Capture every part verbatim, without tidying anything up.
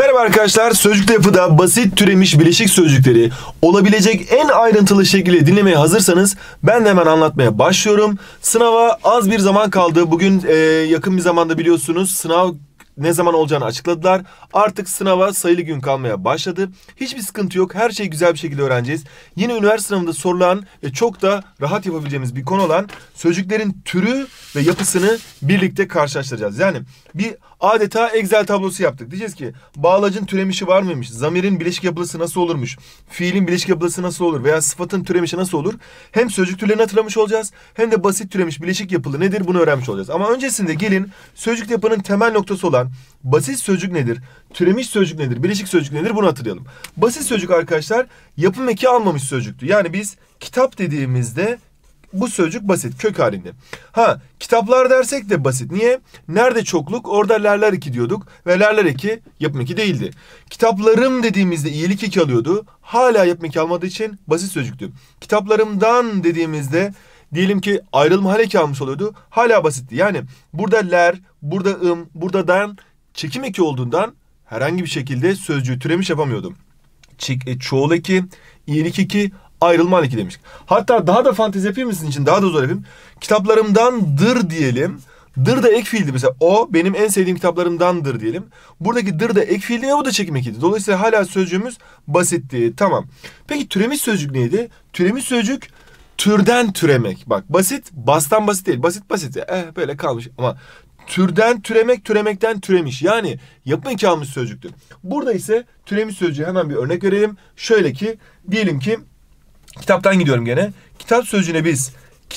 Merhaba arkadaşlar, Sözcükte Yapı'da basit türemiş bileşik sözcükleri olabilecek en ayrıntılı şekilde dinlemeye hazırsanız ben de hemen anlatmaya başlıyorum. Sınava az bir zaman kaldı. Bugün e, yakın bir zamanda biliyorsunuz sınav ne zaman olacağını açıkladılar. Artık sınava sayılı gün kalmaya başladı. Hiçbir sıkıntı yok. Her şeyi güzel bir şekilde öğreneceğiz. Yine üniversite sınavında sorulan ve çok da rahat yapabileceğimiz bir konu olan sözcüklerin türü ve yapısını birlikte karşılaştıracağız. Yani bir adeta Excel tablosu yaptık. Diyeceğiz ki bağlacın türemişi var mıymış? Zamirin bileşik yapısı nasıl olurmuş? Fiilin bileşik yapısı nasıl olur? Veya sıfatın türemişi nasıl olur? Hem sözcük türlerini hatırlamış olacağız hem de basit türemiş bileşik yapılı nedir bunu öğrenmiş olacağız. Ama öncesinde gelin sözcük yapının temel noktası olan basit sözcük nedir? Türemiş sözcük nedir? Bileşik sözcük nedir? Bunu hatırlayalım. Basit sözcük arkadaşlar yapım eki almamış sözcüktü. Yani biz kitap dediğimizde bu sözcük basit, kök halinde. Ha, kitaplar dersek de basit. Niye? Nerede çokluk? Orada lerler eki diyorduk. Ve lerler eki yapım eki değildi. Kitaplarım dediğimizde iyilik eki alıyordu. Hala yapım eki almadığı için basit sözcüktü. Kitaplarımdan dediğimizde diyelim ki ayrılma hal eki almış oluyordu. Hala basitti. Yani burada ler, burada ım, burada dan çekim eki olduğundan herhangi bir şekilde sözcüğü türemiş yapamıyordum. Ço- çoğul eki, iyilik eki, ayrılma hal eki demiş. Hatta daha da fantezi yapayım mı sizin için? Daha da zor yapayım. Kitaplarımdandır diyelim. Dır da ek fiildi mesela. O benim en sevdiğim kitaplarımdandır diyelim. Buradaki dır da ek fiildi ve bu da çekim ekiydi. Dolayısıyla hala sözcüğümüz basitti. Tamam. Peki türemiş sözcük neydi? Türemiş sözcük türden türemek. Bak basit, bastan basit değil. Basit basit. Eh böyle kalmış ama türden türemek, türemekten türemiş. Yani yapım eki almış sözcüktü. Burada ise türemiş sözcüğe hemen bir örnek verelim. Şöyle ki diyelim ki kitaptan gidiyorum gene. Kitap sözcüğüne biz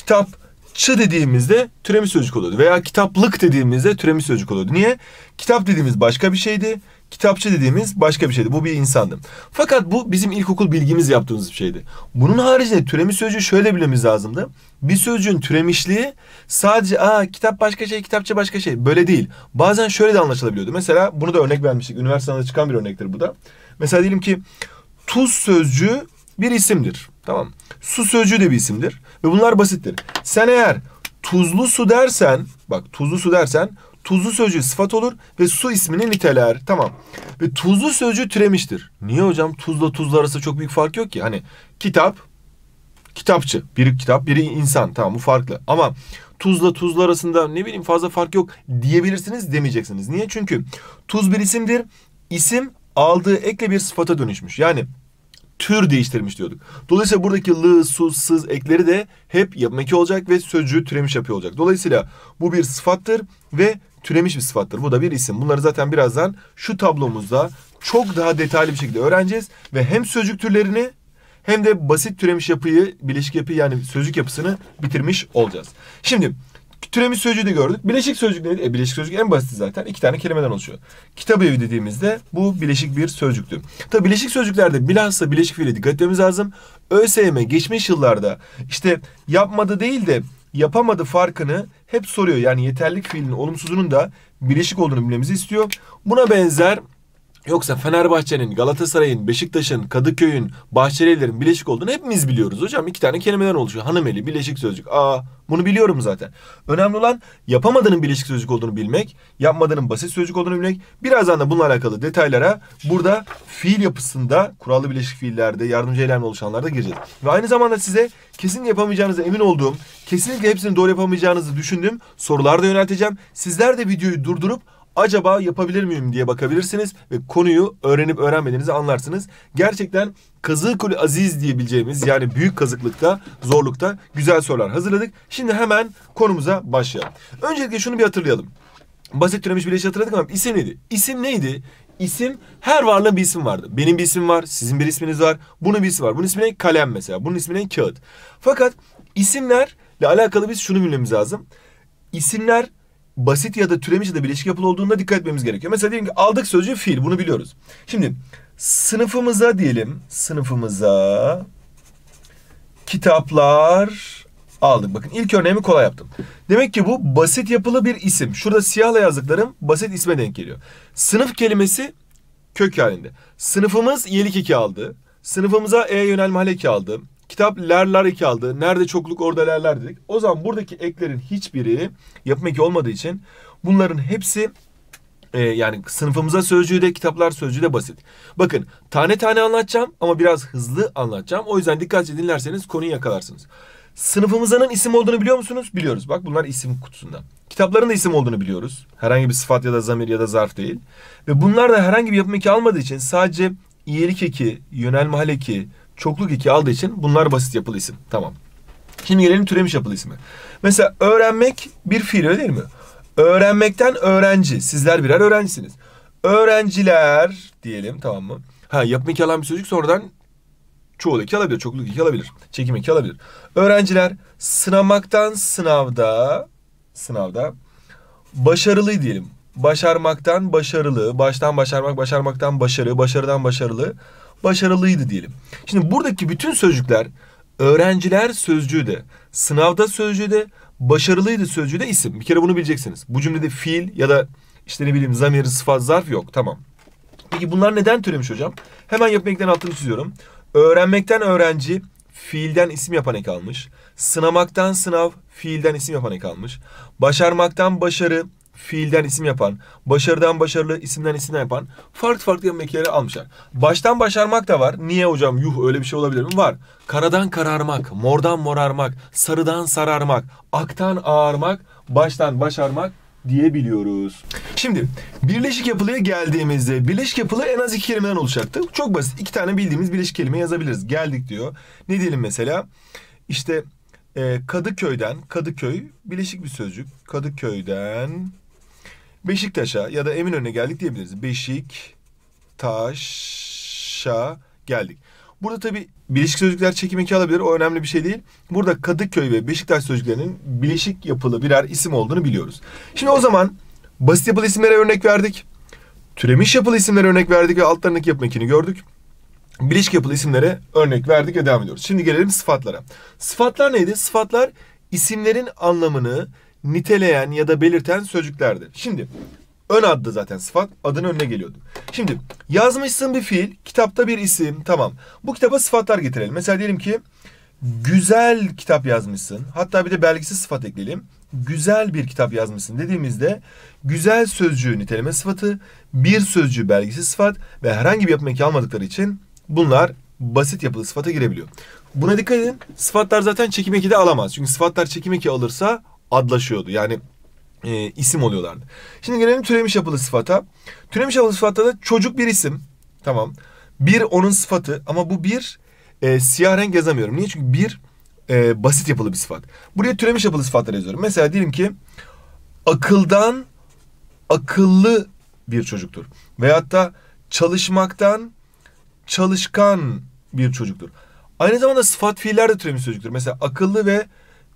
kitapçı dediğimizde türemiş sözcük oluyordu. Veya kitaplık dediğimizde türemiş sözcük oluyordu. Niye? Kitap dediğimiz başka bir şeydi. Kitapçı dediğimiz başka bir şeydi. Bu bir insandı. Fakat bu bizim ilkokul bilgimiz yaptığımız bir şeydi. Bunun haricinde türemiş sözcüğü şöyle bilmemiz lazımdı. Bir sözcüğün türemişliği sadece aa kitap başka şey, kitapçı başka şey. Böyle değil. Bazen şöyle de anlaşılabiliyordu. Mesela bunu da örnek vermiştik. Üniversitede çıkan bir örnektir bu da. Mesela diyelim ki tuz sözcüğü bir isimdir. Tamam. Su sözcüğü de bir isimdir. Ve bunlar basittir. Sen eğer tuzlu su dersen, bak tuzlu su dersen tuzlu sözcüğü sıfat olur ve su ismini niteler. Tamam. Ve tuzlu sözcüğü türemiştir. Niye hocam? Tuzla tuzlu arasında çok büyük fark yok ki. Hani kitap, kitapçı. Biri kitap, biri insan. Tamam bu farklı. Ama tuzla tuzlu arasında ne bileyim fazla fark yok diyebilirsiniz demeyeceksiniz. Niye? Çünkü tuz bir isimdir. İsim aldığı ekle bir sıfata dönüşmüş. Yani tür değiştirmiş diyorduk. Dolayısıyla buradaki lı, su, sız ekleri de hep yapım eki olacak ve sözcüğü türemiş yapıyor olacak. Dolayısıyla bu bir sıfattır ve türemiş bir sıfattır. Bu da bir isim. Bunları zaten birazdan şu tablomuzda çok daha detaylı bir şekilde öğreneceğiz. Ve hem sözcük türlerini hem de basit türemiş yapıyı, bileşik yapıyı yani sözcük yapısını bitirmiş olacağız. Şimdi türemiş sözcüğü de gördük. Bileşik sözcük neydi? E, bileşik sözcük en basit zaten. İki tane kelimeden oluşuyor. Kitap evi dediğimizde bu bileşik bir sözcüktü. Tabii bileşik sözcüklerde bilhassa bileşik fiile dikkat etmemiz lazım. ÖSYM geçmiş yıllarda işte yapmadı değil de yapamadı farkını hep soruyor. Yani yeterlilik fiilinin olumsuzunun da bileşik olduğunu bilmemizi istiyor. Buna benzer yoksa Fenerbahçe'nin, Galatasaray'ın, Beşiktaş'ın, Kadıköy'ün, Bahçelievler'in bileşik olduğunu hepimiz biliyoruz. Hocam iki tane kelimeden oluşuyor. Hanımeli, bileşik sözcük. Aa, bunu biliyorum zaten. Önemli olan yapamadığının bileşik sözcük olduğunu bilmek, yapmadığının basit sözcük olduğunu bilmek. Birazdan da bununla alakalı detaylara burada fiil yapısında, kurallı bileşik fiillerde, yardımcı eylemle oluşanlarda gireceğiz. Ve aynı zamanda size kesin yapamayacağınıza emin olduğum, kesinlikle hepsini doğru yapamayacağınızı düşündüğüm sorular da yönelteceğim. Sizler de videoyu durdurup acaba yapabilir miyim diye bakabilirsiniz ve konuyu öğrenip öğrenmediğinizi anlarsınız. Gerçekten kazıkul aziz diyebileceğimiz yani büyük kazıklıkta, zorlukta güzel sorular hazırladık. Şimdi hemen konumuza başlayalım. Öncelikle şunu bir hatırlayalım. Basit türemiş bileşik hatırladık ama isim neydi? İsim neydi? İsim her varlığın bir isim vardı. Benim bir ismim var, sizin bir isminiz var, bunun bir ismi var. Bunun ismi ne? Kalem mesela. Bunun ismi ne? Kağıt. Fakat isimlerle alakalı biz şunu bilmemiz lazım. İsimler basit ya da türemiş ya da bileşik yapılı olduğunda dikkat etmemiz gerekiyor. Mesela diyelim ki aldık sözcüğü fiil. Bunu biliyoruz. Şimdi sınıfımıza diyelim. Sınıfımıza kitaplar aldık. Bakın ilk örneğimi kolay yaptım. Demek ki bu basit yapılı bir isim. Şurada siyahla yazdıklarım basit isme denk geliyor. Sınıf kelimesi kök halinde. Sınıfımız iyilik eki aldı. Sınıfımıza e yönelme hal eki aldı. Kitap lerler eki aldı. Nerede çokluk orada lerler dedik. O zaman buradaki eklerin hiçbiri yapım eki olmadığı için bunların hepsi Ee, yani sınıfımıza sözcüğü de, kitaplar sözcüğü de basit. Bakın, tane tane anlatacağım ama biraz hızlı anlatacağım. O yüzden dikkatli dinlerseniz konuyu yakalarsınız. Sınıfımızın isim olduğunu biliyor musunuz? Biliyoruz. Bak, bunlar isim kutusunda. Kitapların da isim olduğunu biliyoruz. Herhangi bir sıfat ya da zamir ya da zarf değil. Ve bunlar da herhangi bir yapım eki almadığı için, sadece iyilik eki, yönelme hal eki, çokluk eki aldığı için bunlar basit yapılı isim. Tamam. Şimdi gelelim türemiş yapılı isme. Mesela öğrenmek bir fiil, öyle değil mi? Öğrenmekten öğrenci. Sizler birer öğrencisiniz. Öğrenciler diyelim, tamam mı? Ha, yapım eki alan bir sözcük sonradan çoğul eki alabilir, çokluk eki alabilir, çekim eki alabilir. Öğrenciler sınamaktan sınavda, sınavda başarılı diyelim. Başarmaktan başarılı, baştan başarmak, başarmaktan başarı, başarıdan başarılı, başarılıydı diyelim. Şimdi buradaki bütün sözcükler, öğrenciler sözcüğü de, sınavda sözcüğü de, başarılıydı sözcüğü de isim. Bir kere bunu bileceksiniz. Bu cümlede fiil ya da işte ne bileyim zamir, sıfat, zarf yok. Tamam. Peki bunlar neden türemiş hocam? Hemen yapım eklerin altını çiziyorum. Öğrenmekten öğrenci, fiilden isim yapan ek almış. Sınamaktan sınav, fiilden isim yapan ek almış. Başarmaktan başarı, fiilden isim yapan. Başarıdan başarılı, isimden isim yapan. Farklı farklı yapım ekleri almışlar. Baştan başarmak da var. Niye hocam? Yuh, öyle bir şey olabilir mi? Var. Karadan kararmak, mordan morarmak, sarıdan sararmak, aktan ağarmak, baştan başarmak diyebiliyoruz. Şimdi birleşik yapılıya geldiğimizde, birleşik yapılı en az iki kelimeden oluşacaktı. Çok basit. İki tane bildiğimiz birleşik kelime yazabiliriz. Geldik diyor. Ne diyelim mesela? İşte e, Kadıköy'den, Kadıköy birleşik bir sözcük. Kadıköy'den Beşiktaş'a ya da Eminönü'ne geldik diyebiliriz. Beşiktaş'a geldik. Burada tabii birleşik sözcükler çekim eki alabilir. O önemli bir şey değil. Burada Kadıköy ve Beşiktaş sözcüklerinin birleşik yapılı birer isim olduğunu biliyoruz. Şimdi o zaman basit yapılı isimlere örnek verdik. Türemiş yapılı isimlere örnek verdik ve altlarındaki yapım ekini gördük. Birleşik yapılı isimlere örnek verdik ve devam ediyoruz. Şimdi gelelim sıfatlara. Sıfatlar neydi? Sıfatlar isimlerin anlamını niteleyen ya da belirten sözcüklerdi. Şimdi ön addı zaten sıfat. Adının önüne geliyordu. Şimdi yazmışsın bir fiil. Kitapta bir isim. Tamam. Bu kitaba sıfatlar getirelim. Mesela diyelim ki güzel kitap yazmışsın. Hatta bir de belgisiz sıfat ekleyelim. Güzel bir kitap yazmışsın dediğimizde güzel sözcüğü niteleme sıfatı, bir sözcüğü belgisiz sıfat ve herhangi bir yapım eki almadıkları için bunlar basit yapılı sıfata girebiliyor. Buna dikkat edin. Sıfatlar zaten çekim eki de alamaz. Çünkü sıfatlar çekim eki alırsa adlaşıyordu. Yani e, isim oluyorlardı. Şimdi gelelim türemiş yapılı sıfata. Türemiş yapılı sıfatta da çocuk bir isim. Tamam. Bir onun sıfatı ama bu bir e, siyah renk yazamıyorum. Niye? Çünkü bir e, basit yapılı bir sıfat. Buraya türemiş yapılı sıfatlar yazıyorum. Mesela diyelim ki akıldan akıllı bir çocuktur. Veyahut da çalışmaktan çalışkan bir çocuktur. Aynı zamanda sıfat fiiller de türemiş sözcüktür. Mesela akıllı ve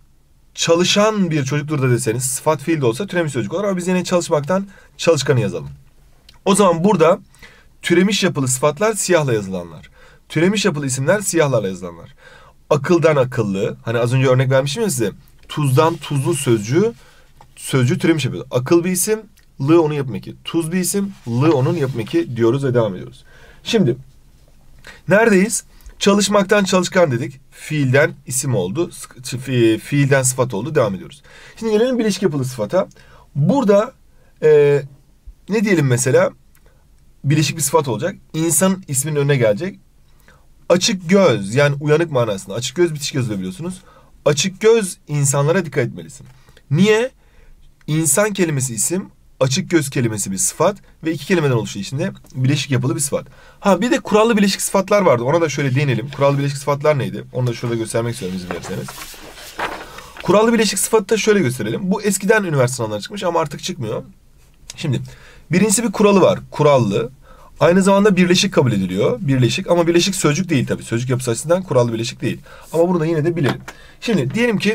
çalışan bir çocuktur da deseniz sıfat fiil de olsa türemiş sözcük olur ama biz yine çalışmaktan çalışkanı yazalım. O zaman burada türemiş yapılı sıfatlar siyahla yazılanlar. Türemiş yapılı isimler siyahlarla yazılanlar. Akıldan akıllı, hani az önce örnek vermiştim ya size. Tuzdan tuzlu sözcüğü sözcüğü türemiş yapıyor. Akıl bir isim, lı onun yapım eki. Tuz bir isim, lı onun yapım eki diyoruz ve devam ediyoruz. Şimdi neredeyiz? Çalışmaktan çalışkan dedik. Fiilden isim oldu. Fiilden sıfat oldu. Devam ediyoruz. Şimdi gelelim birleşik yapılı sıfata. Burada e, ne diyelim mesela? Birleşik bir sıfat olacak. İnsanın isminin önüne gelecek. Açık göz, yani uyanık manasında. Açık göz bitiş gözü biliyorsunuz. Açık göz insanlara dikkat etmelisin. Niye? İnsan kelimesi isim, açık göz kelimesi bir sıfat ve iki kelimeden oluşuyor içinde bileşik yapılı bir sıfat. Ha bir de kurallı bileşik sıfatlar vardı. Ona da şöyle değinelim. Kurallı bileşik sıfatlar neydi? Onu da şurada göstermek istiyorum izin verirseniz. Kurallı bileşik sıfatı da şöyle gösterelim. Bu eskiden üniversite sınavlarına çıkmış ama artık çıkmıyor. Şimdi birincisi bir kuralı var. Kurallı. Aynı zamanda birleşik kabul ediliyor. Birleşik ama birleşik sözcük değil tabii. Sözcük yapısı açısından kurallı birleşik değil. Ama bunu da yine de bilelim. Şimdi diyelim ki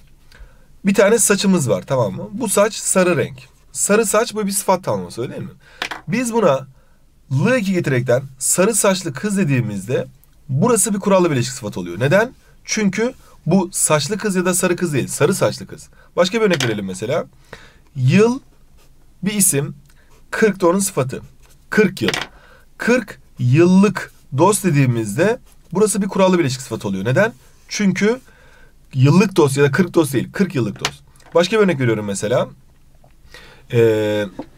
bir tane saçımız var, tamam mı? Bu saç sarı renk. Sarı saç bu bir sıfat tanımlaması, öyle değil mi? Biz buna lı eki getirerekten sarı saçlı kız dediğimizde burası bir kurallı bileşik sıfat oluyor. Neden? Çünkü bu saçlı kız ya da sarı kız değil. Sarı saçlı kız. Başka bir örnek verelim mesela. Yıl bir isim. kırk da onun sıfatı. kırk yıl. kırk yıllık dost dediğimizde burası bir kurallı bileşik sıfat oluyor. Neden? Çünkü yıllık dost ya da kırk dost değil. kırk yıllık dost. Başka bir örnek veriyorum mesela. Ee,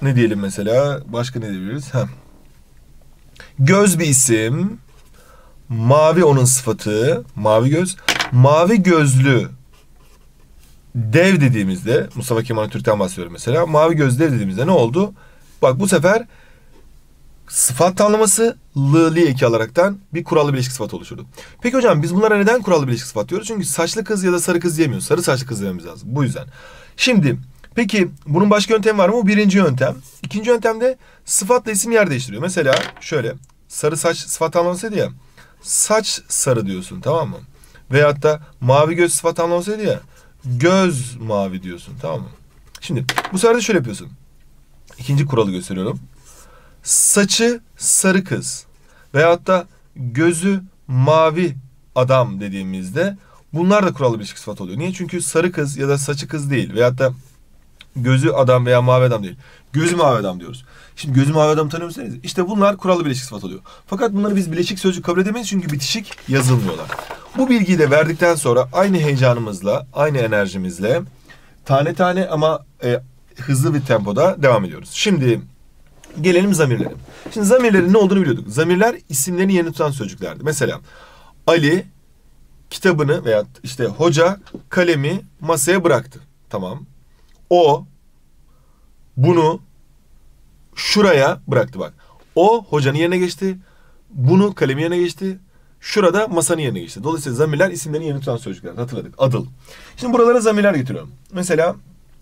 Ne diyelim mesela? Başka ne diyebiliriz? Heh. Göz bir isim. Mavi onun sıfatı. Mavi göz. Mavi gözlü dev dediğimizde, Mustafa Kemal Atatürk'ten bahsediyorum mesela. Mavi göz dev dediğimizde ne oldu? Bak bu sefer sıfat tamlaması lı li eki alaraktan bir kurallı bileşik sıfat oluşturdu. Peki hocam biz bunlara neden kurallı bileşik sıfat diyoruz? Çünkü saçlı kız ya da sarı kız diyemiyoruz. Sarı saçlı kız dememiz lazım. Bu yüzden. Şimdi peki bunun başka yöntemi var mı? Bu birinci yöntem. İkinci yöntemde sıfatla isim yer değiştiriyor. Mesela şöyle sarı saç sıfat tamlamasıydı ya. Saç sarı diyorsun, tamam mı? Veyahut da mavi göz sıfat tamlamasıydı ya. Göz mavi diyorsun, tamam mı? Şimdi bu sefer de şöyle yapıyorsun. İkinci kuralı gösteriyorum. Saçı sarı kız veyahut da gözü mavi adam dediğimizde bunlar da kurallı bileşik sıfat oluyor. Niye? Çünkü sarı kız ya da saçı kız değil veyahut da gözü adam veya mavi adam değil. Gözü mavi adam diyoruz. Şimdi gözü mavi adam tanıyor musunuz? İşte bunlar kurallı bileşik sıfat oluyor. Fakat bunları biz bileşik sözcük kabul edemeyiz çünkü bitişik yazılmıyorlar. Bu bilgiyi de verdikten sonra aynı heyecanımızla, aynı enerjimizle tane tane ama e, hızlı bir tempoda devam ediyoruz. Şimdi gelelim zamirlere. Şimdi zamirlerin ne olduğunu biliyorduk. Zamirler isimlerin yerini tutan sözcüklerdi. Mesela Ali kitabını veya işte hoca kalemi masaya bıraktı. Tamam. O bunu şuraya bıraktı bak. O hocanın yerine geçti. Bunu kalemin yerine geçti. Şurada masanın yerine geçti. Dolayısıyla zamirler isimlerin yerini tutan sözcükler. Hatırladık. Adıl. Şimdi buralara zamirler getiriyorum. Mesela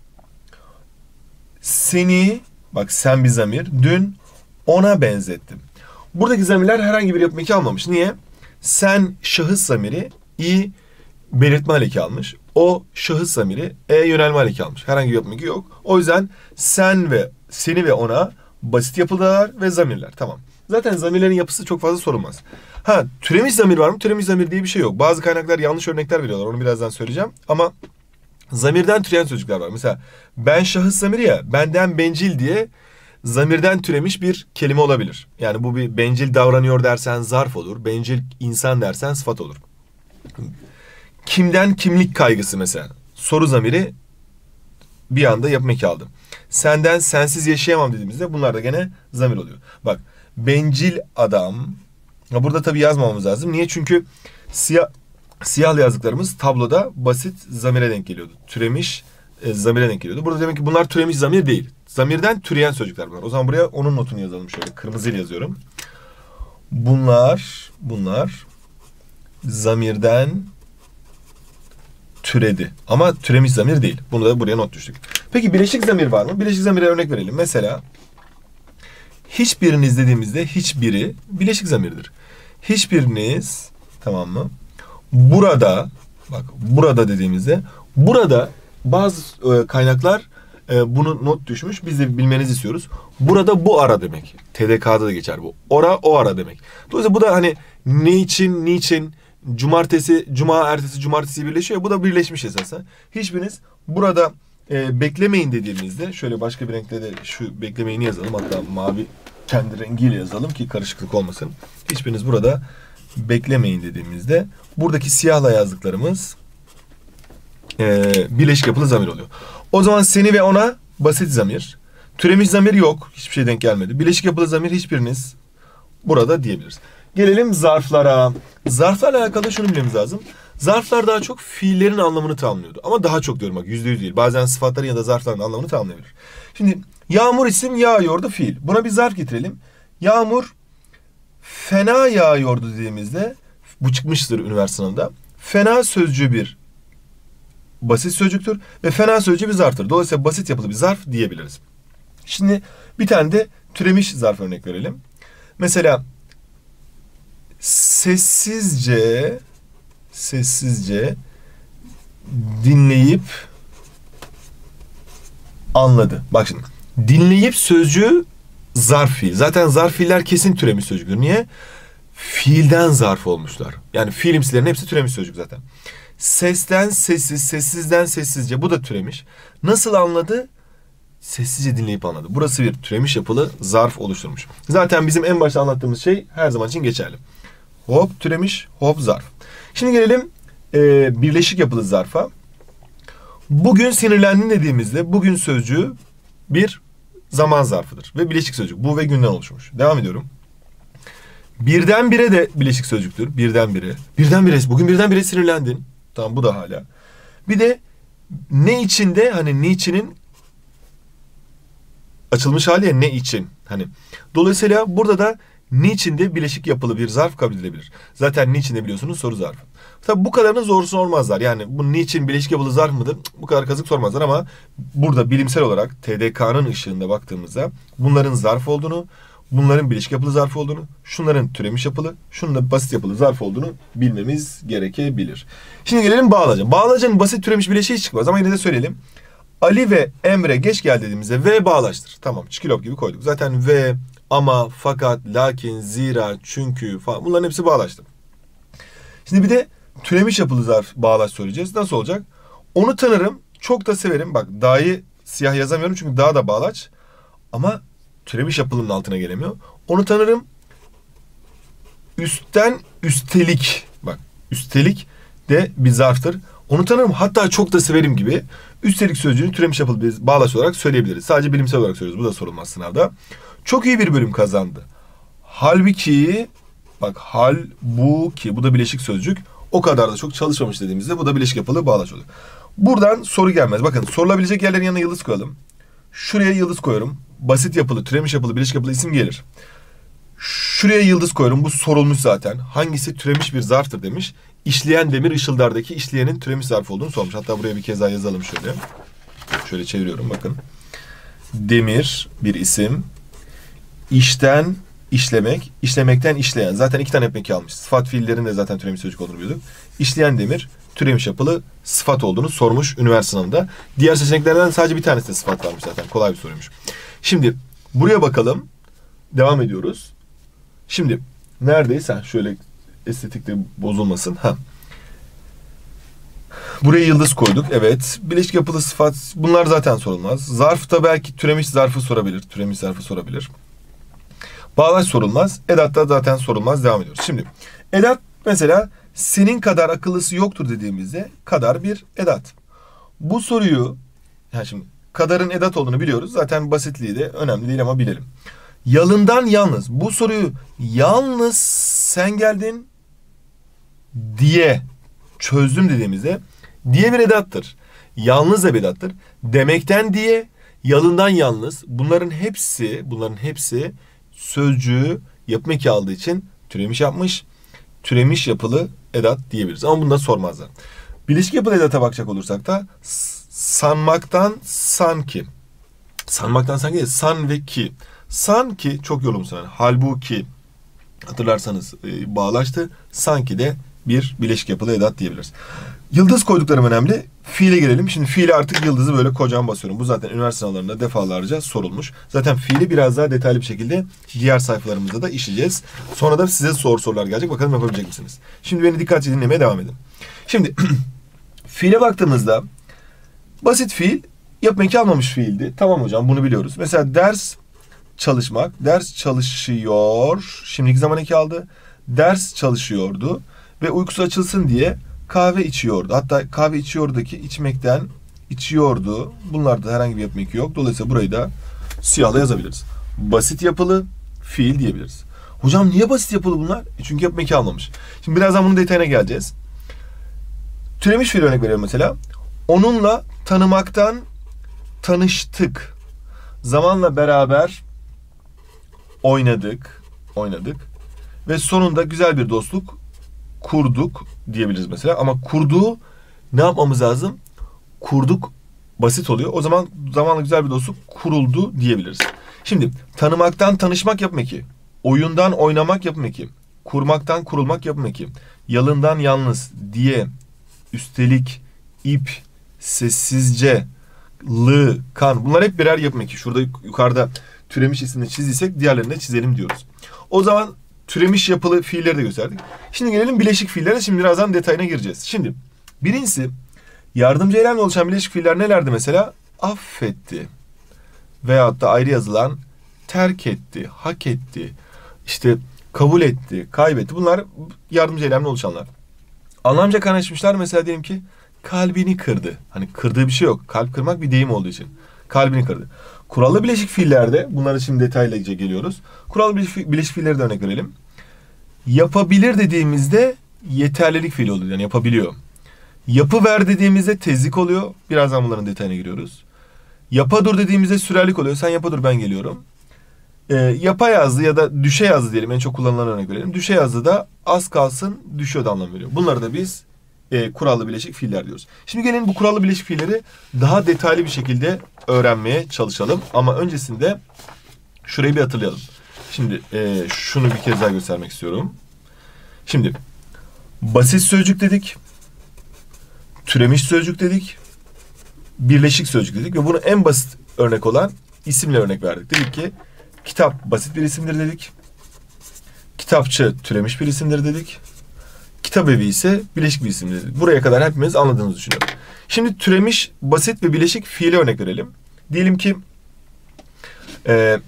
seni, bak sen bir zamir, dün ona benzettim. Buradaki zamirler herhangi bir yapım eki almamış. Niye? Sen şahıs zamiri i belirtme aleki almış. O şahıs zamiri e yönelme aleki almış. Herhangi bir yapım eki yok. O yüzden sen ve seni ve ona basit yapılar ve zamirler. Tamam. Zaten zamirlerin yapısı çok fazla sorulmaz. Ha, türemiş zamir var mı? Türemiş zamir diye bir şey yok. Bazı kaynaklar yanlış örnekler veriyorlar. Onu birazdan söyleyeceğim. Ama zamirden türeyen sözcükler var. Mesela ben şahıs zamiri ya, benden bencil diye zamirden türemiş bir kelime olabilir. Yani bu bir bencil davranıyor dersen zarf olur. Bencil insan dersen sıfat olur. Kimden kimlik kaygısı mesela. Soru zamiri bir anda yapım eki aldı. Senden sensiz yaşayamam dediğimizde bunlar da gene zamir oluyor. Bak bencil adam. Burada tabii yazmamamız lazım. Niye? Çünkü siyah siyahla yazdıklarımız tabloda basit zamire denk geliyordu. Türemiş e, zamire denk geliyordu. Burada demek ki bunlar türemiş zamir değil. Zamirden türeyen sözcükler bunlar. O zaman buraya onun notunu yazalım şöyle. Kırmızıyla yazıyorum. Bunlar, bunlar zamirden türedi. Ama türemiş zamir değil. Bunu da buraya not düştük. Peki bileşik zamir var mı? Bileşik zamire örnek verelim. Mesela hiçbiriniz dediğimizde hiçbiri bileşik zamirdir. Hiçbiriniz, tamam mı? Burada, bak burada dediğimizde, burada bazı e, kaynaklar e, bunu not düşmüş. Biz de bilmenizi istiyoruz. Burada bu ara demek. T D K'da da geçer bu. Ora o ara demek. Dolayısıyla bu da hani ne için, niçin, cumartesi, cuma, ertesi, cumartesi birleşiyor. Bu da birleşmiş esasen. Hiçbiriniz burada e, beklemeyin dediğimizde, şöyle başka bir renkle de şu beklemeyini yazalım. Hatta mavi kendi rengiyle yazalım ki karışıklık olmasın. Hiçbiriniz burada beklemeyin dediğimizde buradaki siyahla yazdıklarımız e, birleşik yapılı zamir oluyor. O zaman seni ve ona basit zamir. Türemiş zamir yok. Hiçbir şey denk gelmedi. Birleşik yapılı zamir hiçbiriniz burada diyebiliriz. Gelelim zarflara. Zarflarla alakalı şunu bilmemiz lazım. Zarflar daha çok fiillerin anlamını tamamlıyordu. Ama daha çok diyorum bak yüzde yüz değil. Bazen sıfatların ya da zarfların anlamını tamamlayabilir. Şimdi yağmur isim, yağıyordu fiil. Buna bir zarf getirelim. Yağmur fena yağıyordu dediğimizde, bu çıkmıştır üniversite sınavında. Fena sözcüğü bir basit sözcüktür ve fena sözcüğü bir zarftır. Dolayısıyla basit yapılı bir zarf diyebiliriz. Şimdi bir tane de türemiş zarf örnek verelim. Mesela sessizce sessizce dinleyip anladı. Bak şimdi dinleyip sözcüğü zarf fiil. Zaten zarf fiiller kesin türemiş sözcüktür. Niye? Fiilden zarf olmuşlar. Yani fiilimsilerin hepsi türemiş sözcük zaten. Sesten sessiz, sessizden sessizce. Bu da türemiş. Nasıl anladı? Sessizce dinleyip anladı. Burası bir türemiş yapılı zarf oluşturmuş. Zaten bizim en başta anlattığımız şey her zaman için geçerli. Hop türemiş, hop zarf. Şimdi gelelim e, birleşik yapılı zarfa. Bugün sinirlendin dediğimizde bugün sözcüğü bir zaman zarfıdır. Ve bileşik sözcük. Bu ve günden oluşmuş. Devam ediyorum. Birdenbire de bileşik sözcüktür. Birdenbire. Birdenbire. Bugün birdenbire sinirlendin. Tamam, bu da hala. Bir de ne içinde, hani niçinin açılmış hali ya, ne için. Hani dolayısıyla burada da niçinde bileşik yapılı bir zarf kabul edilebilir. Zaten niçinde biliyorsunuz soru zarfı. Tabi bu kadarını zorusu sormazlar. Yani bu niçin bileşik yapılı zarf mıdır? Bu kadar kazık sormazlar ama burada bilimsel olarak T D K'nın ışığında baktığımızda bunların zarf olduğunu, bunların bileşik yapılı zarf olduğunu, şunların türemiş yapılı, şunun da basit yapılı zarf olduğunu bilmemiz gerekebilir. Şimdi gelelim bağlaca. Bağlacanın basit türemiş bileşiği çıkmaz ama yine de söyleyelim. Ali ve Emre geç gel dediğimizde ve bağlaçtır. Tamam, çikilop gibi koyduk. Zaten ve, ama, fakat, lakin, zira, çünkü falan, bunların hepsi bağlaçtır. Şimdi bir de türemiş yapılı zarf bağlaç söyleyeceğiz. Nasıl olacak? Onu tanırım, çok da severim. Bak, da'yı siyah yazamıyorum çünkü da da bağlaç. Ama türemiş yapılının altına gelemiyor. Onu tanırım. Üstten üstelik. Bak, üstelik de bir zarftır. Onu tanırım, hatta çok da severim gibi. Üstelik sözcüğünü türemiş yapılı bir bağlaç olarak söyleyebiliriz. Sadece bilimsel olarak söylüyoruz. Bu da sorulmaz sınavda. Çok iyi bir bölüm kazandı. Halbuki, bak, hal, bu ki, bu da bileşik sözcük. O kadar da çok çalışmamış dediğimizde bu da bileşik yapılı bağlaç oluyor. Buradan soru gelmez. Bakın, sorulabilecek yerlerin yanına yıldız koyalım. Şuraya yıldız koyuyorum. Basit yapılı, türemiş yapılı, bileşik yapılı isim gelir. Şuraya yıldız koyuyorum. Bu sorulmuş zaten. Hangisi türemiş bir zarftır demiş. İşleyen demir Işıldar'daki işleyenin türemiş zarf olduğunu sormuş. Hatta buraya bir kez daha yazalım şöyle. Şöyle çeviriyorum, bakın. Demir bir isim. İşten işlemek, işlemekten işleyen. Zaten iki tane yapmak almış. Sıfat fiillerin de zaten türemiş sözcük olduğunu biliyorduk. İşleyen demir türemiş yapılı sıfat olduğunu sormuş üniversite sınavında. Diğer seçeneklerden sadece bir tanesi de sıfat varmış zaten. Kolay bir soruymuş. Şimdi buraya bakalım. Devam ediyoruz. Şimdi neredeyse şöyle estetikte bozulmasın. Ha. Buraya yıldız koyduk. Evet. Bileşik yapılı sıfat, bunlar zaten sorulmaz. Zarfta belki türemiş zarfı sorabilir. Türemiş zarfı sorabilir. Bağlaç sorulmaz. Edatta zaten sorulmaz. Devam ediyoruz. Şimdi edat mesela senin kadar akıllısı yoktur dediğimizde kadar bir edat. Bu soruyu, yani şimdi kadarın edat olduğunu biliyoruz. Zaten basitliği de önemli değil ama bilelim. Yalından yalnız. Bu soruyu yalnız sen geldin diye çözdüm dediğimizde diye bir edattır. Yalnız da bir edattır. Demekten diye, yalından yalnız. Bunların hepsi, bunların hepsi sözcüğü yapım eki aldığı için türemiş yapmış. Türemiş yapılı edat diyebiliriz. Ama bunu da sormazlar. Bileşik yapılı edata bakacak olursak da sanmaktan sanki. Sanmaktan sanki değil, san ve ki. Sanki çok yorumsanan. Halbuki hatırlarsanız e, bağlaçtı. Sanki de bir bileşik yapılı edat diyebiliriz. Yıldız koyduklarım önemli. Fiile gelelim. Şimdi fiile artık yıldızı böyle kocaman basıyorum. Bu zaten üniversite sınavlarında defalarca sorulmuş. Zaten fiili biraz daha detaylı bir şekilde diğer sayfalarımızda da işleyeceğiz. Sonra da size soru sorular gelecek. Bakalım yapabilecek misiniz? Şimdi beni dikkatli dinlemeye devam edin. Şimdi fiile baktığımızda basit fiil yapım eki almamış fiildi. Tamam hocam, bunu biliyoruz. Mesela ders çalışmak. Ders çalışıyor. Şimdiki zaman eki aldı. Ders çalışıyordu. Ve uykusu açılsın diye kahve içiyordu. Hatta kahve içiyordaki içmekten içiyordu. Bunlarda herhangi bir yapım eki yok. Dolayısıyla burayı da siyahla yazabiliriz. Basit yapılı fiil diyebiliriz. Hocam niye basit yapılı bunlar? E çünkü yapım eki almamış. Şimdi birazdan bunun detayına geleceğiz. Türemiş fiil örnek veriyorum mesela. Onunla tanımaktan tanıştık. Zamanla beraber oynadık. Oynadık. Ve sonunda güzel bir dostluk kurduk diyebiliriz mesela. Ama kurduğu ne yapmamız lazım? Kurduk basit oluyor. O zaman zamanla güzel bir dostluk kuruldu diyebiliriz. Şimdi tanımaktan tanışmak yapım eki. Oyundan oynamak yapım eki. Kurmaktan kurulmak yapım eki. Yalından yalnız diye, üstelik, ip, sessizce, lı, kan. Bunlar hep birer yapım eki. Şurada yukarıda türemiş isimini çizdiysek diğerlerini de çizelim diyoruz. O zaman türemiş yapılı fiilleri de gösterdik. Şimdi gelelim bileşik fiillere. Şimdi birazdan detayına gireceğiz. Şimdi birincisi yardımcı eylemle oluşan bileşik fiiller nelerdi mesela? Affetti. Veyahut da ayrı yazılan terk etti, hak etti, işte kabul etti, kaybetti. Bunlar yardımcı eylemle oluşanlar. Anlamca kaynaşmışlar mesela diyelim ki kalbini kırdı. Hani kırdığı bir şey yok. Kalp kırmak bir deyim olduğu için. Kalbini kırdı. Kurallı bileşik fiillerde, bunlara şimdi detaylıca geliyoruz. Kurallı bileşik, bileşik fiilleri de örnek verelim. Yapabilir dediğimizde yeterlilik fiili oluyor. Yani yapabiliyor. Yapıver dediğimizde tezlik oluyor. Birazdan bunların detayına giriyoruz. Yapadur dediğimizde sürerlik oluyor. Sen yapadur, ben geliyorum. E, yapa yazdı ya da düşe yazdı diyelim. En çok kullanılan örnek verelim. Düşe yazdı da az kalsın düşüyor da anlam veriyor. Bunları da biz e, kurallı bileşik fiiller diyoruz. Şimdi gelin bu kurallı bileşik fiilleri daha detaylı bir şekilde öğrenmeye çalışalım. Ama öncesinde şurayı bir hatırlayalım. Şimdi e, şunu bir kez daha göstermek istiyorum. Şimdi basit sözcük dedik. Türemiş sözcük dedik. Birleşik sözcük dedik ve bunu en basit örnek olan isimle örnek verdik. Dedik ki kitap basit bir isimdir dedik. Kitapçı türemiş bir isimdir dedik. Kitabevi ise bileşik bir isimdir dedik. Buraya kadar hepimiz anladığımızı düşünüyorum. Şimdi türemiş, basit ve bileşik fiile örnek verelim. Diyelim ki e,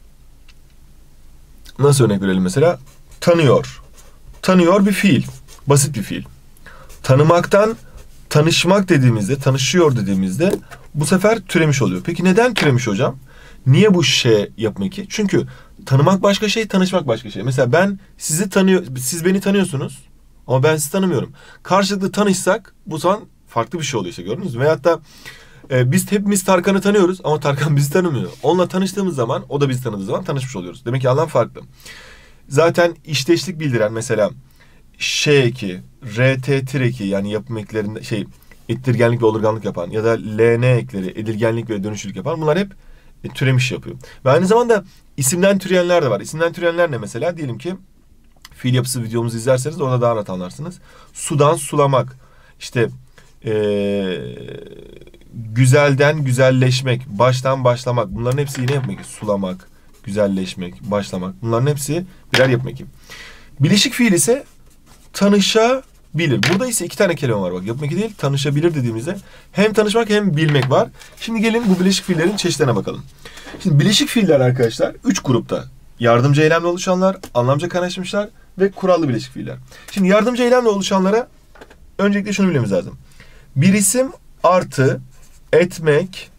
nasıl örnek verelim mesela? Tanıyor. Tanıyor bir fiil. Basit bir fiil. Tanımaktan tanışmak dediğimizde, tanışıyor dediğimizde bu sefer türemiş oluyor. Peki neden türemiş hocam? Niye bu şey yapmak ki? Çünkü tanımak başka şey, tanışmak başka şey. Mesela ben sizi tanıyor, siz beni tanıyorsunuz ama ben sizi tanımıyorum. Karşılıklı tanışsak bu zaman farklı bir şey oluyor işte, gördünüz mü? Veyahut da e, biz hepimiz Tarkan'ı tanıyoruz ama Tarkan bizi tanımıyor. Onunla tanıştığımız zaman, o da bizi tanıdığı zaman tanışmış oluyoruz. Demek ki anlam farklı. Zaten işteşlik bildiren mesela Ş eki, R T eki yani yapım eklerinde şey ettirgenlik ve olurganlık yapan ya da L N ekleri edilgenlik ve dönüşlülük yapan, bunlar hep e, türemiş yapıyor. Ve aynı zamanda isimden türeyenler de var. İsimden türeyenler ne mesela? Diyelim ki fiil yapısı videomuzu izlerseniz orada daha rahat anlarsınız. Sudan sulamak, işte ee, güzelden güzelleşmek, baştan başlamak, bunların hepsi yine yapmak. Sulamak, güzelleşmek, başlamak, bunların hepsi birer yapım eki. Bileşik fiil ise tanışabilir. Burada ise iki tane kelime var bak. Yapım eki değil, tanışabilir dediğimizde hem tanışmak hem bilmek var. Şimdi gelin bu bileşik fiillerin çeşitlerine bakalım. Şimdi bileşik fiiller arkadaşlar üç grupta. Yardımcı eylemle oluşanlar, anlamca kaynaşmışlar ve kurallı bileşik fiiller. Şimdi yardımcı eylemle oluşanlara öncelikle şunu bilmemiz lazım. Bir isim artı etmek,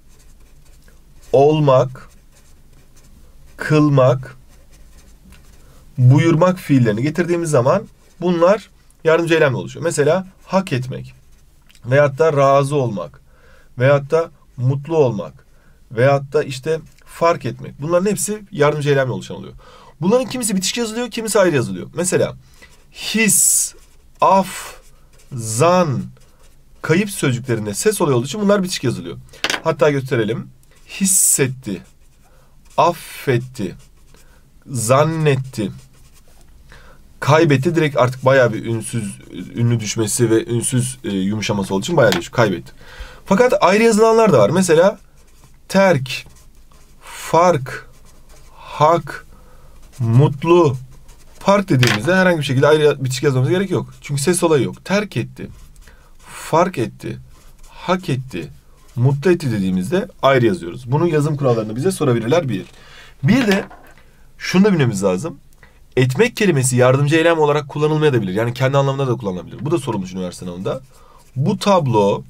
olmak, kılmak, buyurmak fiillerini getirdiğimiz zaman bunlar yardımcı eylemle oluşuyor. Mesela hak etmek veyahut da razı olmak veyahut da mutlu olmak veyahut da işte fark etmek. Bunların hepsi yardımcı eylemle oluşan oluyor. Bunların kimisi bitişik yazılıyor, kimisi ayrı yazılıyor. Mesela his, af, zan, kayıp sözcüklerinde ses olayı olduğu için bunlar bitişik yazılıyor. Hatta gösterelim. Hissetti, affetti, zannetti, kaybetti. Direkt artık bayağı bir ünsüz, ünlü düşmesi ve ünsüz e, yumuşaması olduğu için bayağı değişik. Kaybetti. Fakat ayrı yazılanlar da var. Mesela terk, fark, hak, mutlu, fark dediğimizde herhangi bir şekilde ayrı bitişik yazmamıza gerek yok. Çünkü ses olayı yok. Terk etti, fark etti, hak etti, mutlu etti dediğimizde ayrı yazıyoruz. Bunun yazım kurallarını bize sorabilirler bir. Bir de şunu da bilmemiz lazım. Etmek kelimesi yardımcı eylem olarak kullanılmaya da bilir. Yani kendi anlamında da kullanılabilir. Bu da sorulmuş üniversite sınavında. Bu tablo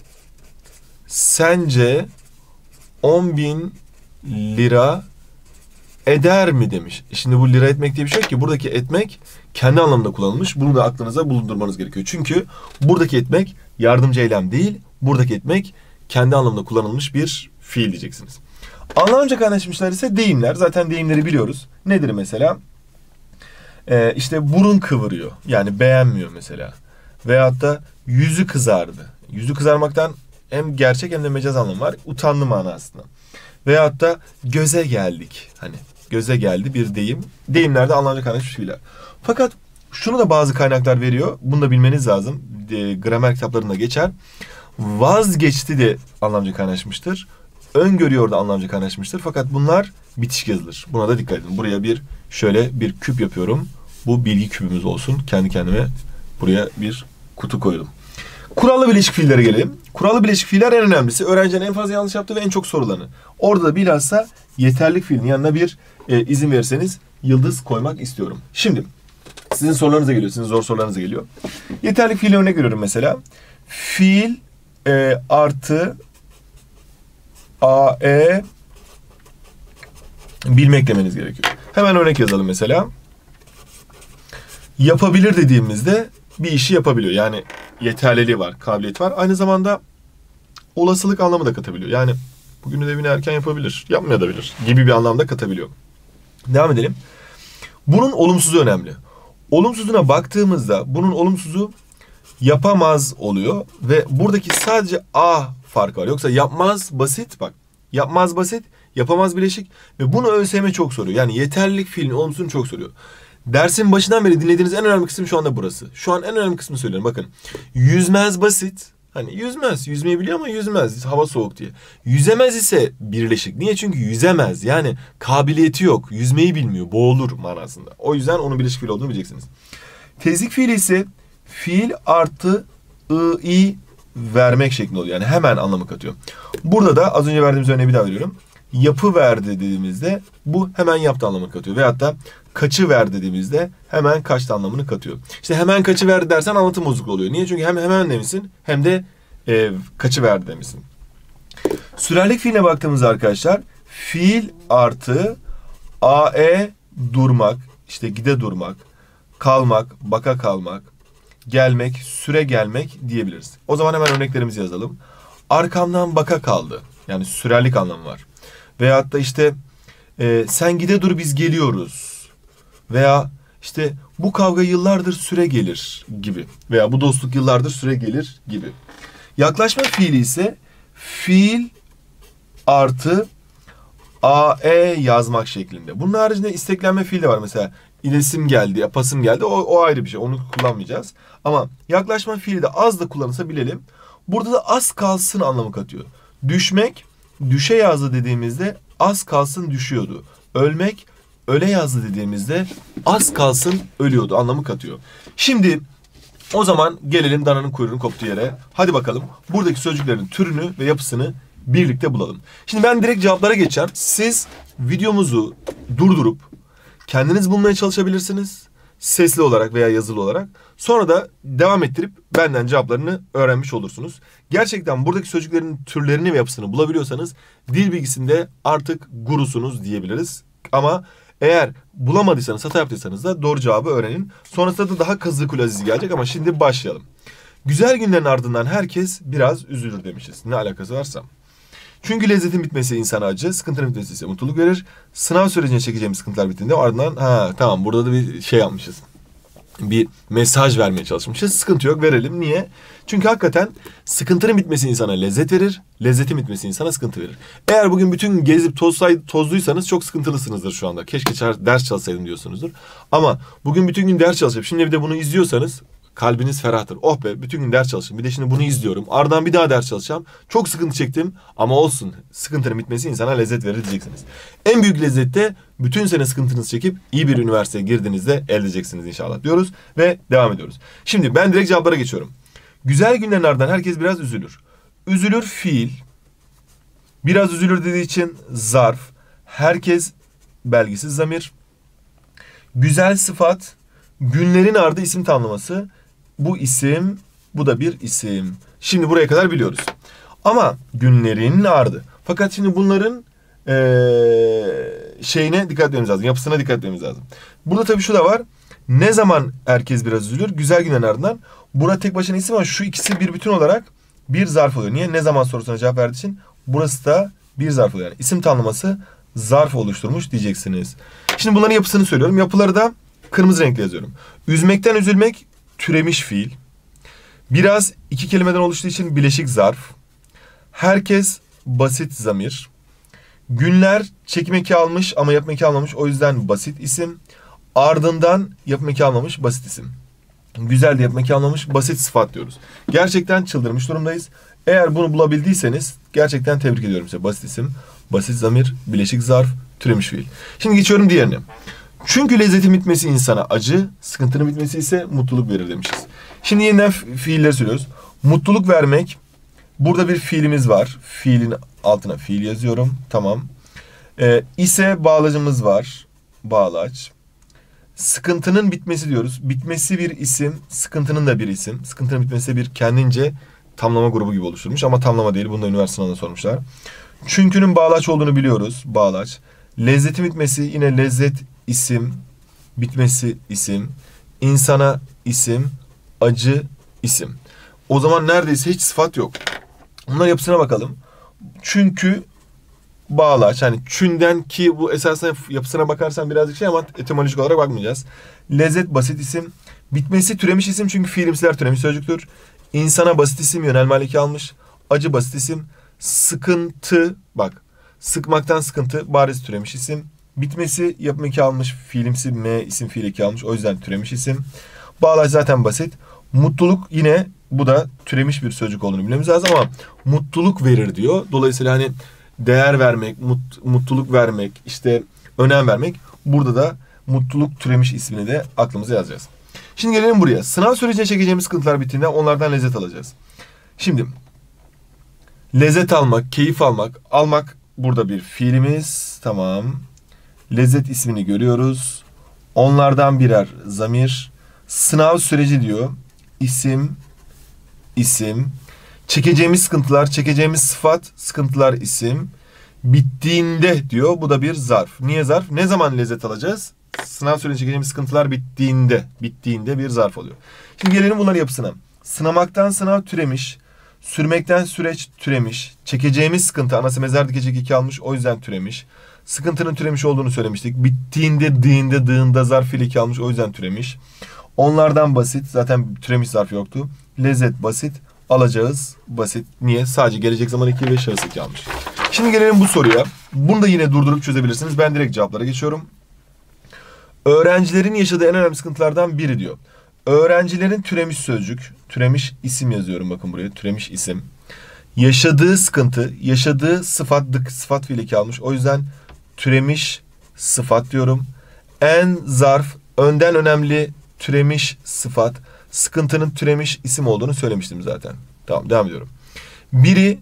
sence on bin lira eder mi demiş. Şimdi bu lira etmek diye bir şey yok ki. Buradaki etmek kendi anlamında kullanılmış. Bunu da aklınıza bulundurmanız gerekiyor. Çünkü buradaki etmek yardımcı eylem değil. Buradaki etmek kendi anlamında kullanılmış bir fiil diyeceksiniz. Anlamca kaynaşmışlar ise deyimler. Zaten deyimleri biliyoruz. Nedir mesela? Ee, işte burun kıvırıyor. Yani beğenmiyor mesela. Veyahut da yüzü kızardı. Yüzü kızarmaktan hem gerçek hem de mecaz anlamı var. Utandı manasında. Veyahut da göze geldik. Hani göze geldi bir deyim. Deyimlerde anlamca kaynaşmış fiiller. Fakat şunu da bazı kaynaklar veriyor. Bunu da bilmeniz lazım. E, gramer kitaplarında geçer. Vazgeçti de anlamca kaynaşmıştır. Öngörüyor da anlamca kaynaşmıştır. Fakat bunlar bitişik yazılır. Buna da dikkat edin. Buraya bir şöyle bir küp yapıyorum. Bu bilgi küpümüz olsun. Kendi kendime buraya bir kutu koydum. Kurallı bileşik fiillere gelelim. Kurallı bileşik fiiller en önemlisi. Öğrencinin en fazla yanlış yaptığı ve en çok sorulanı. Orada da bilhassa yeterlik fiilinin yanına bir e, izin verirseniz yıldız koymak istiyorum. Şimdi sizin sorularınıza geliyor. Sizin zor sorularınıza geliyor. Yeterlik fiiline örnek veriyorum mesela. Fiil e, artı A, E bilmek demeniz gerekiyor. Hemen örnek yazalım mesela. Yapabilir dediğimizde bir işi yapabiliyor. Yani yeterliliği var, kabiliyeti var. Aynı zamanda olasılık anlamı da katabiliyor. Yani bugün ödevini erken yapabilir, yapmayabilir gibi bir anlamda katabiliyor. Devam edelim. Bunun olumsuzu önemli. Olumsuzuna baktığımızda bunun olumsuzu yapamaz oluyor ve buradaki sadece A farkı var. Yoksa yapmaz basit bak. Yapmaz basit, yapamaz bileşik ve bunu ÖSYM çok soruyor. Yani yeterlilik fiilinin olumsuzunu çok soruyor. Dersin başından beri dinlediğiniz en önemli kısım şu anda burası. Şu an en önemli kısmı söylüyorum. Bakın. Yüzmez basit. Hani yüzmez. Yüzmeyi biliyor ama yüzmez. Hava soğuk diye. Yüzemez ise birleşik. Niye? Çünkü yüzemez. Yani kabiliyeti yok. Yüzmeyi bilmiyor. Boğulur manasında. O yüzden onun birleşik fiil olduğunu bileceksiniz. Tezlik fiili ise fiil artı ı, i vermek şeklinde oluyor. Yani hemen anlamı katıyor. Burada da az önce verdiğimiz örneği bir daha veriyorum. Yapı ver dediğimizde bu hemen yaptı anlamını katıyor. Veyahut da kaçı ver dediğimizde hemen kaçtı anlamını katıyor. İşte hemen kaçı ver dersen anlatım bozukluğu oluyor. Niye? Çünkü hem hemen demişsin hem de e, kaçı ver demişsin. Sürerlik fiiline baktığımızda arkadaşlar fiil artı ae durmak, işte gide durmak, kalmak, baka kalmak, gelmek, süre gelmek diyebiliriz. O zaman hemen örneklerimizi yazalım. Arkamdan baka kaldı. Yani sürerlik anlamı var. Veyahut da işte e, sen gide dur biz geliyoruz. Veya işte bu kavga yıllardır süre gelir gibi. Veya bu dostluk yıllardır süre gelir gibi. Yaklaşma fiili ise fiil artı ae yazmak şeklinde. Bunun haricinde isteklenme fiili de var. Mesela ilesim geldi, yapasım geldi. O, o ayrı bir şey. Onu kullanmayacağız. Ama yaklaşma fiili de az da kullanılsa bilelim. Burada da az kalsın anlamı katıyor. Düşmek, düşe yazdı dediğimizde az kalsın düşüyordu. Ölmek, öle yazdı dediğimizde az kalsın ölüyordu anlamı katıyor. Şimdi o zaman gelelim dananın kuyruğunu koptuğu yere. Hadi bakalım buradaki sözcüklerin türünü ve yapısını birlikte bulalım. Şimdi ben direkt cevaplara geçeceğim. Siz videomuzu durdurup kendiniz bulmaya çalışabilirsiniz. Sesli olarak veya yazılı olarak. Sonra da devam ettirip benden cevaplarını öğrenmiş olursunuz. Gerçekten buradaki sözcüklerin türlerini ve yapısını bulabiliyorsanız dil bilgisinde artık gurusunuz diyebiliriz. Ama eğer bulamadıysanız, hata yaptıysanız da doğru cevabı öğrenin. Sonrasında da daha kazığı kulazizi gelecek ama şimdi başlayalım. Güzel günlerin ardından herkes biraz üzülür demişiz. Ne alakası varsa. Çünkü lezzetin bitmesi insana acı, sıkıntının bitmesi ise mutluluk verir. Sınav sürecine çekeceğimiz sıkıntılar bittiğinde ardından ha tamam burada da bir şey yapmışız. Bir mesaj vermeye çalışmışız. Sıkıntı yok verelim. Niye? Çünkü hakikaten sıkıntının bitmesi insana lezzet verir. Lezzetin bitmesi insana sıkıntı verir. Eğer bugün bütün gün gezip tozsay, tozluysanız çok sıkıntılısınızdır şu anda. Keşke ders çalışsaydım diyorsunuzdur. Ama bugün bütün gün ders çalışıp şimdi bir de bunu izliyorsanız kalbiniz ferahtır. Oh be bütün gün ders çalıştım. Bir de şimdi bunu izliyorum. Ardından bir daha ders çalışacağım. Çok sıkıntı çektim ama olsun. Sıkıntının bitmesi insana lezzet verir diyeceksiniz. En büyük lezzet de bütün sene sıkıntınızı çekip iyi bir üniversiteye girdiğinizde elde edeceksiniz inşallah diyoruz. Ve devam ediyoruz. Şimdi ben direkt cevaplara geçiyorum. Güzel günlerin ardından herkes biraz üzülür. Üzülür fiil. Biraz üzülür dediği için zarf. Herkes belgisiz zamir. Güzel sıfat. Günlerin ardı isim tamlaması. Bu isim, bu da bir isim. Şimdi buraya kadar biliyoruz. Ama günlerin ardı. Fakat şimdi bunların ee, şeyine dikkat etmemiz lazım. Yapısına dikkat etmemiz lazım. Burada tabii şu da var. Ne zaman herkes biraz üzülür? Güzel günlerin ardından. Burada tek başına isim ama şu ikisi bir bütün olarak bir zarf oluyor. Niye? Ne zaman sorusuna cevap verdiği için. Burası da bir zarf oluyor. Yani isim tamlaması zarf oluşturmuş diyeceksiniz. Şimdi bunların yapısını söylüyorum. Yapıları da kırmızı renkle yazıyorum. Üzmekten üzülmek türemiş fiil. Biraz iki kelimeden oluştuğu için bileşik zarf. Herkes basit zamir. Günler çekim eki almış ama yapım eki almamış. O yüzden basit isim. Ardından yapım eki almamış basit isim. Güzel de yapım eki almamış basit sıfat diyoruz. Gerçekten çıldırmış durumdayız. Eğer bunu bulabildiyseniz gerçekten tebrik ediyorum size. Basit isim, basit zamir, bileşik zarf, türemiş fiil. Şimdi geçiyorum diğerine. Çünkü lezzetin bitmesi insana acı, sıkıntının bitmesi ise mutluluk verir demişiz. Şimdi yeniden fiilleri söylüyoruz. Mutluluk vermek, burada bir fiilimiz var. Fiilin altına fiil yazıyorum. Tamam. Ee, ise bağlacımız var. Bağlaç. Sıkıntının bitmesi diyoruz. Bitmesi bir isim, sıkıntının da bir isim. Sıkıntının bitmesi bir kendince tamlama grubu gibi oluşturmuş ama tamlama değil. Bunu da üniversite sınavında sormuşlar. Çünkü'nün bağlaç olduğunu biliyoruz. Bağlaç. Lezzetin bitmesi yine lezzet isim. Bitmesi isim. İnsana isim. Acı isim. O zaman neredeyse hiç sıfat yok. Bunların yapısına bakalım. Çünkü bağlaç. Hani çünden ki bu esasında yapısına bakarsan birazcık şey ama etimolojik olarak bakmayacağız. Lezzet basit isim. Bitmesi türemiş isim çünkü fiilimsiler türemiş sözcüktür. İnsana basit isim yönelme haliki almış. Acı basit isim. Sıkıntı bak. Sıkmaktan sıkıntı bariz türemiş isim. Bitmesi yapım eki almış. Fiilimsi m isim fiil eki almış. O yüzden türemiş isim. Bağlaç zaten basit. Mutluluk yine bu da türemiş bir sözcük olduğunu bilmemiz lazım ama mutluluk verir diyor. Dolayısıyla hani değer vermek, mut, mutluluk vermek, işte önem vermek. Burada da mutluluk türemiş ismini de aklımıza yazacağız. Şimdi gelelim buraya. Sınav sürecine çekeceğimiz sıkıntılar bittiğinde onlardan lezzet alacağız. Şimdi lezzet almak, keyif almak. Almak burada bir fiilimiz. Tamam. Lezzet ismini görüyoruz. Onlardan birer zamir. Sınav süreci diyor. İsim, isim. Çekeceğimiz sıkıntılar, çekeceğimiz sıfat, sıkıntılar isim. Bittiğinde diyor. Bu da bir zarf. Niye zarf? Ne zaman lezzet alacağız? Sınav sürecinde çekeceğimiz sıkıntılar bittiğinde. Bittiğinde bir zarf oluyor. Şimdi gelelim bunların yapısına. Sınamaktan sınav türemiş. Sürmekten süreç türemiş. Çekeceğimiz sıkıntı. Anası mezar dikecek iki almış. O yüzden türemiş. Sıkıntının türemiş olduğunu söylemiştik. Bittiğinde, dığında, dığında zarf fiil iki almış. O yüzden türemiş. Onlardan basit. Zaten türemiş zarf yoktu. Lezzet basit. Alacağız basit. Niye? Sadece gelecek zaman iki ve şahıs iki almış. Şimdi gelelim bu soruya. Bunu da yine durdurup çözebilirsiniz. Ben direkt cevaplara geçiyorum. Öğrencilerin yaşadığı en önemli sıkıntılardan biri diyor. Öğrencilerin türemiş sözcük. Türemiş isim yazıyorum bakın buraya. Türemiş isim. Yaşadığı sıkıntı. Yaşadığı sıfat. Dık sıfat fiil eki almış. O yüzden türemiş sıfat diyorum. En zarf. Önden önemli türemiş sıfat. Sıkıntının türemiş isim olduğunu söylemiştim zaten. Tamam devam ediyorum. Biri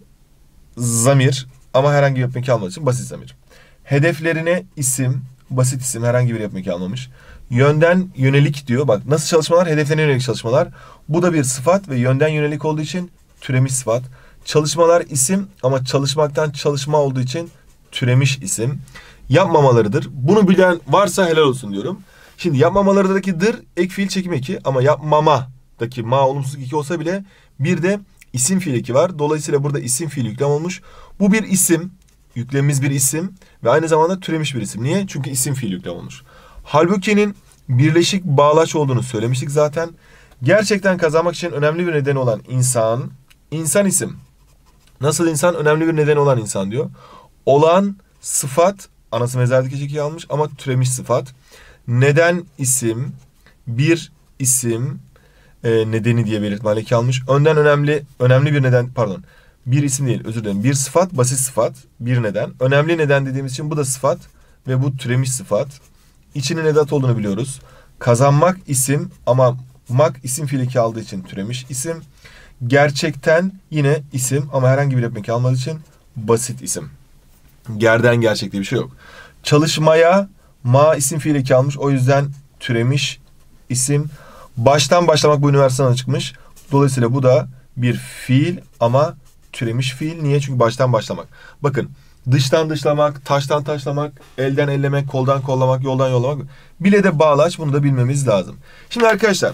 zamir ama herhangi bir yapım eki almadığı için basit zamir. Hedeflerine isim, basit isim herhangi bir yapım eki almamış. Yönden yönelik diyor. Bak nasıl çalışmalar? Hedeflerine yönelik çalışmalar. Bu da bir sıfat ve yönden yönelik olduğu için türemiş sıfat. Çalışmalar isim ama çalışmaktan çalışma olduğu için türemiş isim. Yapmamalarıdır. Bunu bilen varsa helal olsun diyorum. Şimdi yapmamalarındaki dır ek fiil çekim eki ama yapmamadaki ma olumsuzluk iki olsa bile bir de isim fiil eki var. Dolayısıyla burada isim fiil yüklem olmuş. Bu bir isim. Yüklemimiz bir isim ve aynı zamanda türemiş bir isim. Niye? Çünkü isim fiil yüklem olmuş. Halbuki'nin birleşik bağlaç olduğunu söylemiştik zaten. Gerçekten kazanmak için önemli bir nedeni olan insan, insan isim. Nasıl insan? Önemli bir nedeni olan insan diyor. Olan sıfat, anası mezardaki çekiyi almış ama türemiş sıfat. Neden isim, bir isim e, nedeni diye belirtme haleki almış. Önden önemli, önemli bir neden, pardon. Bir isim değil, özür dilerim. Bir sıfat, basit sıfat, bir neden. Önemli neden dediğimiz için bu da sıfat ve bu türemiş sıfat. İçinin edat olduğunu biliyoruz. Kazanmak isim ama mak isim fiili aldığı için türemiş isim. Gerçekten yine isim ama herhangi bir yapım almadığı için basit isim. Gerden gerçek diye bir şey yok. Çalışmaya ma isim fiili almış. O yüzden türemiş isim. Baştan başlamak bu üniversiteden çıkmış. Dolayısıyla bu da bir fiil ama türemiş fiil. Niye? Çünkü baştan başlamak. Bakın dıştan dışlamak, taştan taşlamak, elden ellemek, koldan kollamak, yoldan yollamak. Bile de bağlaç, bunu da bilmemiz lazım. Şimdi arkadaşlar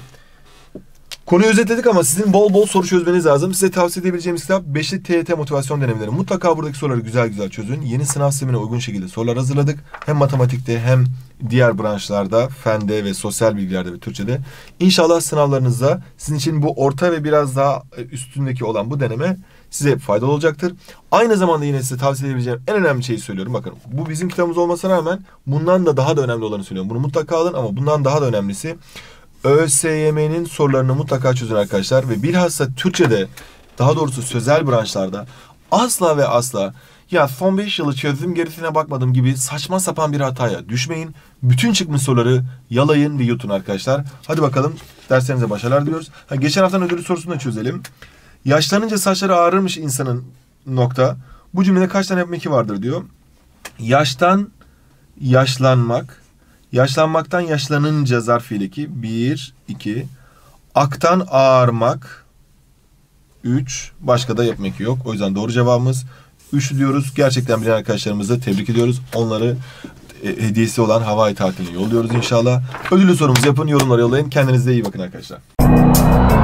konuyu özetledik ama sizin bol bol soru çözmeniz lazım. Size tavsiye edebileceğimiz kitap beşli T Y T motivasyon denemeleri. Mutlaka buradaki soruları güzel güzel çözün. Yeni sınav sistemine uygun şekilde sorular hazırladık. Hem matematikte hem diğer branşlarda, fende ve sosyal bilgilerde ve Türkçe'de. İnşallah sınavlarınızda sizin için bu orta ve biraz daha üstündeki olan bu deneme size faydalı olacaktır. Aynı zamanda yine size tavsiye edebileceğim en önemli şeyi söylüyorum. Bakın bu bizim kitabımız olmasına rağmen bundan da daha da önemli olanı söylüyorum. Bunu mutlaka alın ama bundan daha da önemlisi ÖSYM'nin sorularını mutlaka çözün arkadaşlar. Ve bilhassa Türkçe'de, daha doğrusu sözel branşlarda asla ve asla ya son beş yılı çözdüm gerisine bakmadım gibi saçma sapan bir hataya düşmeyin. Bütün çıkmış soruları yalayın ve yutun arkadaşlar. Hadi bakalım derslerinize başarılar diliyoruz. Ha, geçen haftanın ödülü sorusunu da çözelim. Yaşlanınca saçları ağrırmış insanın nokta. Bu cümlede kaç tane yapım eki vardır diyor. Yaştan yaşlanmak. Yaşlanmaktan yaşlanınca zarf fiil eki. Bir, iki. Aktan ağarmak. Üç. Başka da yapım eki yok. O yüzden doğru cevabımız üçlü diyoruz. Gerçekten bilen arkadaşlarımızı tebrik ediyoruz. Onları e, hediyesi olan Hawaii tatiline yolluyoruz inşallah. Ödüllü sorumuzu yapın, yorumlara yollayın. Kendinize iyi bakın arkadaşlar.